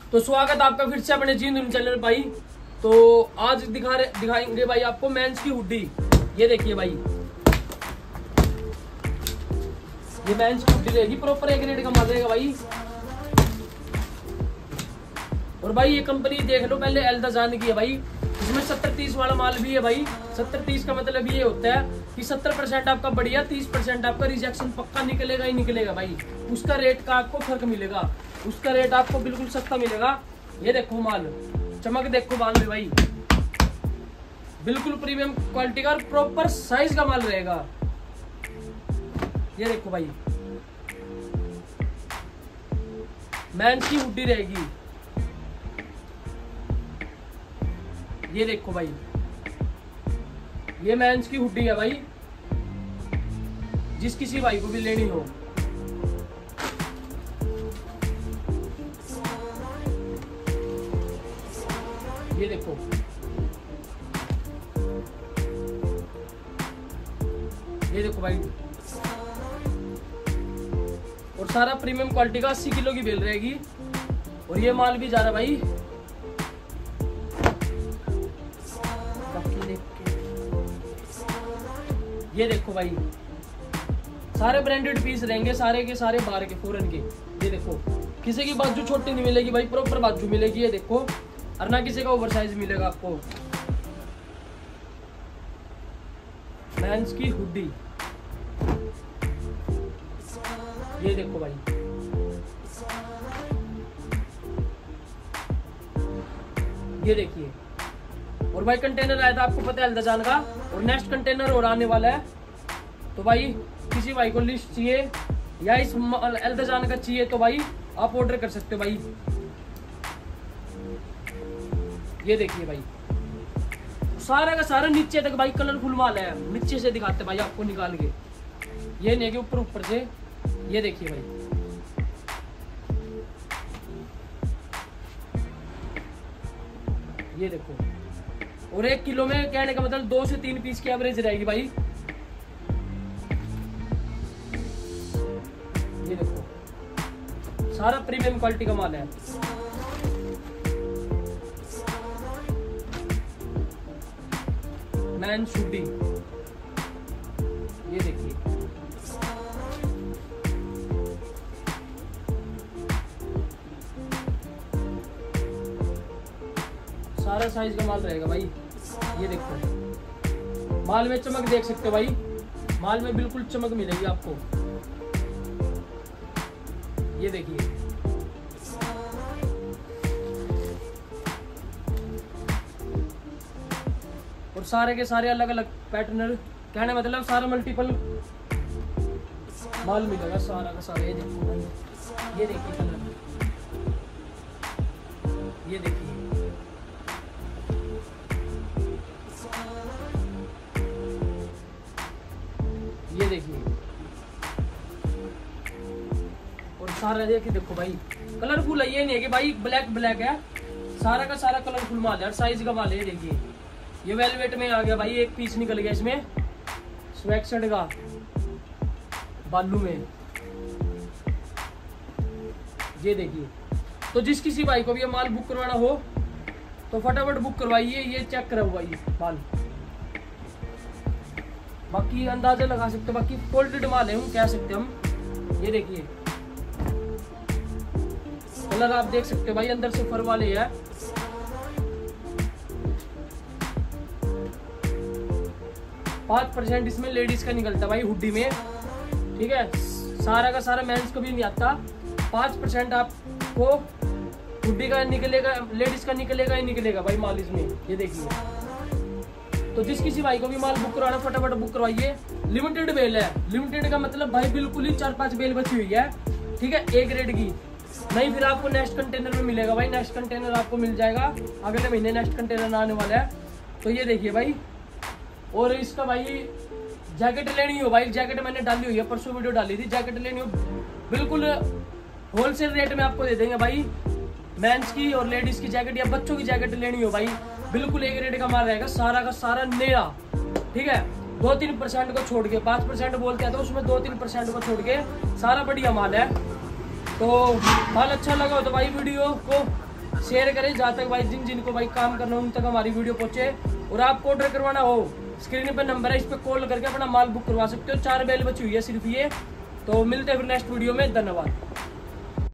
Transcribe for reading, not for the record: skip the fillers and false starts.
तो स्वागत आपका फिर से अपने जींद चैनल भाई। तो आज दिखाएंगे भाई आपको मेंस की हुडी। ये देखिए भाई, ये मेंस की हुडी रहेगी, प्रॉपर एक रेट का माल रहेगा भाई। और भाई ये कंपनी देख लो पहले एल्दाजान की है भाई। इसमें 70-30 वाला माल भी है भाई। 70-30 का मतलब ये होता है कि 70% आपका बढ़िया, 30% आपका रिजेक्शन पक्का निकलेगा ही निकलेगा भाई। उसका रेट का आपको फर्क मिलेगा, उसका रेट आपको बिल्कुल सस्ता मिलेगा। ये देखो माल, चमक देखो माल में भाई, बिल्कुल प्रीमियम क्वालिटी का और प्रॉपर साइज का माल रहेगा। ये देखो भाई, मेंस की हुडी रहेगी। ये देखो भाई, ये मेंस की हुडी है भाई, जिस किसी भाई को भी लेनी हो। ये देखो, ये देखो भाई, और सारा प्रीमियम क्वालिटी का 80 किलो की बेल रहेगी। और ये माल भी जा रहा भाई, ये देखो भाई, सारे ब्रांडेड पीस रहेंगे, सारे के सारे बाहर के फॉरेन के। ये देखो, किसी की बाजू छोटी नहीं मिलेगी भाई, प्रॉपर बाजू मिलेगी। ये देखो, और ना किसी का ओवरसाइज मिलेगा आपको। मेंस की हुडी, ये देखो भाई, ये देखिए। और भाई कंटेनर आया था, आपको पता है एल्दाजान का, और नेक्स्ट कंटेनर और आने वाला है। तो भाई किसी भाई को लिस्ट चाहिए या इस एल्दाजान का चाहिए तो भाई आप ऑर्डर कर सकते हो भाई। ये देखिए भाई, सारा का सारा नीचे तक भाई कलरफुल माल है। नीचे से दिखाते भाई आपको निकाल के, ये नहीं कि ऊपर ऊपर से। ये देखिए भाई, ये देखो। और 1 किलो में कहने का मतलब 2 से 3 पीस की एवरेज रहेगी भाई। ये देखो, सारा प्रीमियम क्वालिटी का माल है। मेंस हुडी, ये देखिए, सारा साइज का माल रहेगा भाई। ये देखो, माल में चमक देख सकते हो भाई, माल में बिल्कुल चमक मिलेगी आपको। ये देखिए, और सारे के सारे अलग अलग पैटर्न, कहने मतलब सारा मल्टीपल माल मिलेगा सारा का सारा। ये देखो भाई, ये देखिए कलर, ये देखिए, ये देखिए। और सारा देखिए, देखो भाई कलरफुल है। ये नहीं है कि भाई ब्लैक ब्लैक है, सारा का सारा कलरफुल माल है, साइज का माल है। देखिए, ये वेलवेट में आ गया भाई, एक पीस निकल गया इसमें स्वेक्सड का बालू में। ये देखिए, तो जिस किसी भाई को भी ये माल बुक करवाना हो तो फटाफट बुक करवाइए। ये चेक करवाइए माल, बाकी अंदाजा लगा सकते, बाकी फोल्डेड माल है हम कह सकते हम। ये देखिए, कलर आप देख सकते हो भाई, अंदर से फर वाले है। पाँच % इसमें लेडीज का निकलता है भाई हुडी में, ठीक है। सारा का सारा मेंस को भी नहीं आता। 5% आपको हुडी का निकलेगा, लेडीज का निकलेगा ही निकलेगा भाई माल इसमें। ये देखिए, तो जिस किसी भाई को भी माल बुक करवाना फटाफट बुक करवाइए। लिमिटेड बेल है, लिमिटेड का मतलब भाई बिल्कुल ही 4-5 बेल बची हुई है, ठीक है, एक रेट की। नहीं फिर आपको नेक्स्ट कंटेनर में मिलेगा भाई, नेक्स्ट कंटेनर आपको मिल जाएगा अगले महीने, नेक्स्ट कंटेनर आने वाला है। तो ये देखिए भाई, और इसका भाई जैकेट लेनी हो भाई, जैकेट मैंने डाली हुई है, परसों वीडियो डाली थी। जैकेट लेनी हो बिल्कुल होलसेल रेट में आपको दे देंगे भाई। मेंस की और लेडीज की जैकेट या बच्चों की जैकेट लेनी हो भाई, बिल्कुल एक रेट का माल रहेगा, सारा का सारा नया, ठीक है। 2-3% को छोड़ के, 5% बोलते हैं तो उसमें 2-3% को छोड़ के सारा बढ़िया माल है। तो माल अच्छा लगा हो तो भाई वीडियो को शेयर करें जहाँ तक भाई जिनको भाई काम करना हो उन तक हमारी वीडियो पहुंचे। और आपको ऑर्डर करवाना हो, स्क्रीन पर नंबर है, इस पर कॉल करके अपना माल बुक करवा सकते हो। 4 बैल बची हुई है सिर्फ ये। तो मिलते हैं फिर नेक्स्ट वीडियो में, धन्यवाद।